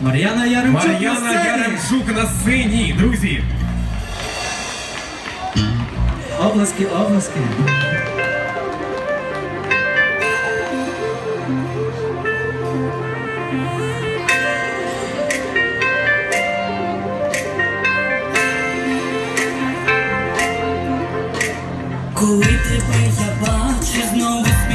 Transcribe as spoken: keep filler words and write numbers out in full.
Мар'яна Яремчук Мар'яна на сцені. Яремчук на сцені, друзі. Обласки, обласки. Коли тебе я бачу, знову